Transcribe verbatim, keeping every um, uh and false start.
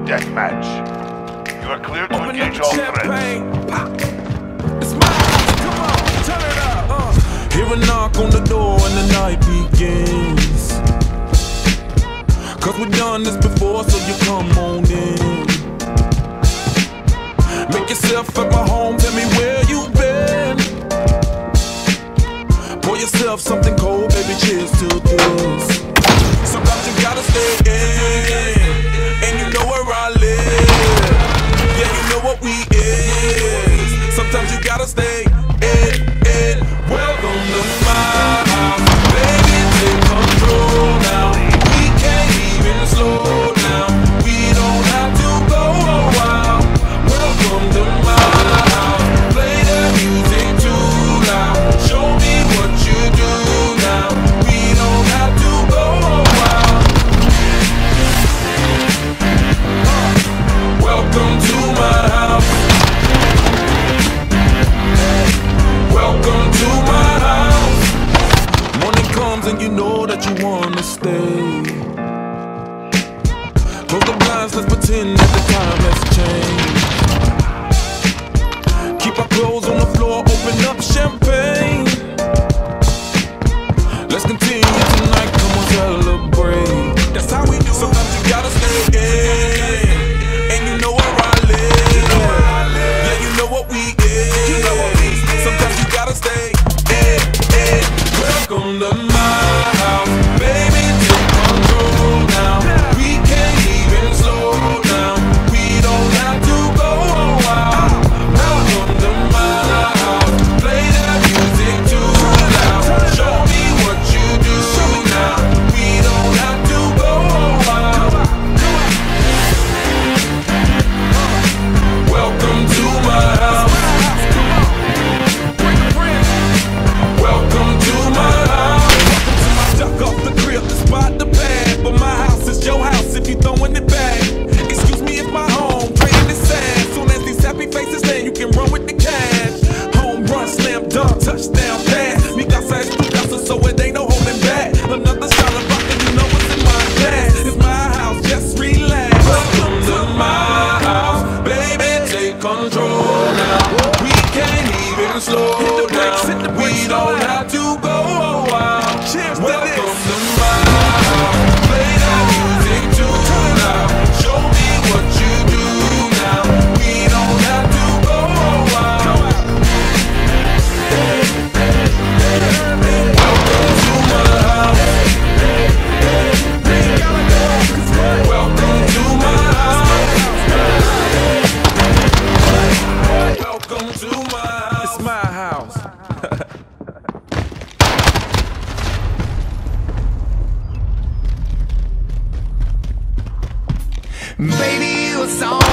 deathmatch. You are clear to engage all threats. It's my house, come on, turn it up. Uh. Hear a knock on the door and the night begins. Cause we've done this before, so you come on in. Make yourself at my home, tell me where you've been. Pour yourself something cold, baby, cheers to this. Sometimes you gotta stay in, and you know where I live. Yeah, you know what we is. Sometimes you gotta stay in, in. Welcome to my house, baby, take control now. We can't even slow down. We don't have to go a while. Welcome to my house, play the music too loud. Show me what you do now. We don't have to go a while. Welcome to my house. Welcome to my house. Morning comes and you know that you wanna stay. Close the blinds, let's pretend that the time has changed. Keep our clothes on the floor, open up champagne. Let's continue tonight, come on, celebrate. That's how we do. Sometimes you gotta stay in, and you know where I live. Yeah, you know what we is. Sometimes you gotta stay in, in. Welcome to my house, baby, take control now. We can't even slow down. We don't have to go a while. Welcome to my house, play that music too loud. Show me what you do now. We don't have to go a while. Welcome to my house. Welcome to my house. Duck off the crib to spot the bag, but my house is your house if you throwing it back. Excuse me if my home trading is sad. Soon as these happy faces land, you can run with the cash. Home run, slam dunk, touchdown pass. Mi casa es tu casa, so it ain't no holding back. Another shot of vodka, you know what's in my glass. It's my house, just relax. Welcome to my house, baby, take control now. We can't even slow down. We don't have to go a while. Welcome to my house, play that music too loud. Show me what you do now. We don't have to go a while. Welcome to my house. Welcome to my house. Welcome to my house. It's my house. Baby, you a song